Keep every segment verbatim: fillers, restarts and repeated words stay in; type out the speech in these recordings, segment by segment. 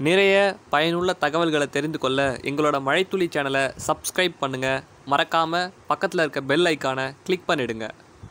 நிறைய பயனுள்ள தகவல்களை தெரிந்து கொள்ள எங்களோட மழைத்துளி சேனலை சப்ஸ்கிரைப் பண்ணுங்கள். மறக்காமல் பக்கத்தில் இருக்க பெல் ஐக்கானை கிளிக் பண்ணிடுங்க.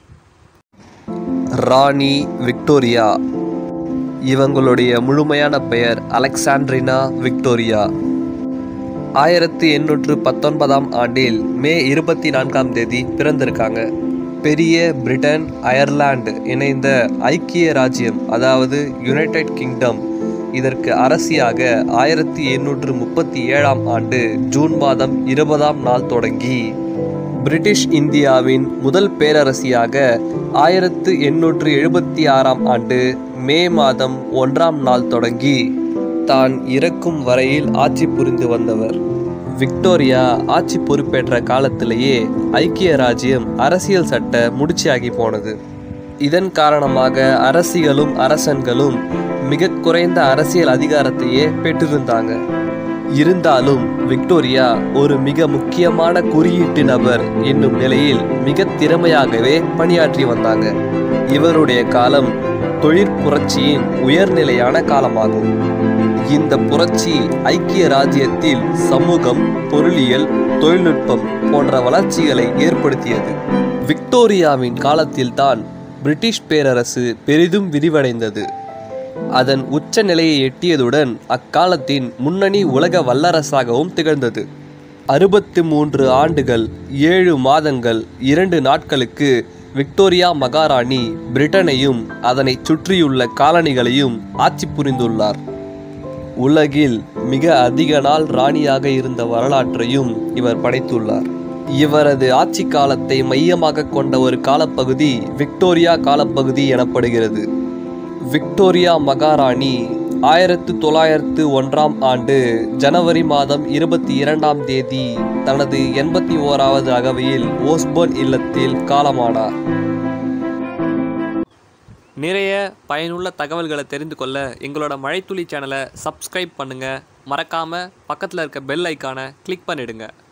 ராணி விக்டோரியா. இவங்களுடைய முழுமையான பெயர் அலெக்சாண்ட்ரினா விக்டோரியா. ஆயிரத்தி எண்ணூற்று பத்தொன்பதாம் ஆண்டில் மே இருபத்தி நான்காம் தேதி பிறந்திருக்காங்க. பெரிய பிரிட்டன் அயர்லாந்து இணைந்த ஐக்கிய ராஜ்யம், அதாவது யுனைடெட் கிங்டம், இதற்கு அரசியாக ஆயிரத்தி எண்ணூற்று முப்பத்தி ஏழாம் ஆண்டு ஜூன் மாதம் இருபதாம் நாள் தொடங்கி பிரிட்டிஷ் இந்தியாவின் முதல் பேரரசியாக ஆயிரத்து எண்ணூற்று எழுபத்தி ஆறாம் ஆண்டு மே மாதம் ஒன்றாம் நாள் தொடங்கி தான் இறக்கும் வரையில் ஆட்சி புரிந்து வந்தவர். விக்டோரியா ஆட்சி பொறுப்பேற்ற காலத்திலேயே ஐக்கிய ராஜ்யம் அரசியல் சட்ட முடிச்சியாகி போனது. இதன் காரணமாக அரசிகளும் அரசன்களும் மிக குறைந்த அரசியல் அதிகாரத்தையே பெற்றிருந்தாங்க. இருந்தாலும் விக்டோரியா ஒரு மிக முக்கியமான குறியீட்டு நபர் என்னும் நிலையில் மிக திறமையாகவே பணியாற்றி வந்தாங்க. இவருடைய காலம் தொழிற்புரட்சியின் உயர்நிலையான காலமாகும். இந்த புரட்சி ஐக்கிய ராஜ்யத்தில் சமூகம், பொருளியல், தொழில்நுட்பம் போன்ற வளர்ச்சிகளை ஏற்படுத்தியது. விக்டோரியாவின் காலத்தில்தான் பிரிட்டிஷ் பேரரசு பெரிதும் விரிவடைந்தது. அதன் உச்ச நிலையை எட்டியதுடன் அக்காலத்தின் முன்னணி உலக வல்லரசாகவும் திகழ்ந்தது. அறுபத்தி மூன்று ஆண்டுகள் ஏழு மாதங்கள் இரண்டு நாட்களுக்கு விக்டோரியா மகாராணி பிரிட்டனையும் அதனை சுற்றியுள்ள காலனிகளையும் ஆட்சி புரிந்துள்ளார். உலகில் மிக அதிக நாள் ராணியாக இருந்த வரலாற்றையும் இவர் படைத்துள்ளார். இவரது ஆட்சி காலத்தை மையமாக கொண்ட ஒரு காலப்பகுதி விக்டோரியா காலப்பகுதி எனப்படுகிறது. விக்டோரியா மகாராணி ஆயிரத்து தொள்ளாயிரத்து ஒன்றாம் ஆண்டு ஜனவரி மாதம் இருபத்தி இரண்டாம் தேதி தனது எண்பத்தி ஓராவது அகவையில் ஓஸ்போர்ன் இல்லத்தில் காலமானார். நிறைய பயனுள்ள தகவல்களை தெரிந்து கொள்ள எங்களோட மழைத்துளி சேனலை சப்ஸ்கிரைப் பண்ணுங்கள். மறக்காமல் பக்கத்தில் இருக்க பெல் ஐக்கானை கிளிக் பண்ணிடுங்க.